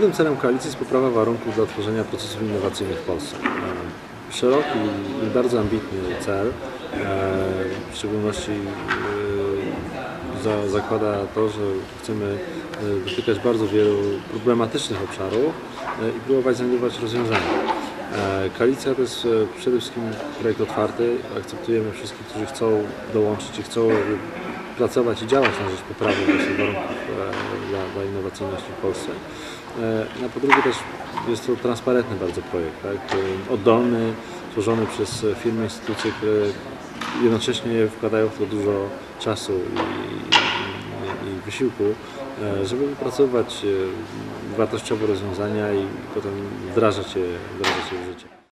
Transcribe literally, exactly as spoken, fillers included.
Głównym celem koalicji jest poprawa warunków dla tworzenia procesów innowacyjnych w Polsce. Szeroki i bardzo ambitny cel, w szczególności zakłada to, że chcemy dotykać bardzo wielu problematycznych obszarów i próbować znajdować rozwiązania. Koalicja to jest przede wszystkim projekt otwarty. Akceptujemy wszystkich, którzy chcą dołączyć i chcą pracować i działać na rzecz poprawy właśnie warunków dla, dla innowacyjności w Polsce. A po drugie też jest to transparentny bardzo projekt, tak? Oddolny, tworzony przez firmy, instytucje, które jednocześnie wkładają w to dużo czasu i, i, i wysiłku, żeby wypracować wartościowe rozwiązania i potem wdrażać je, wdrażać je w życie.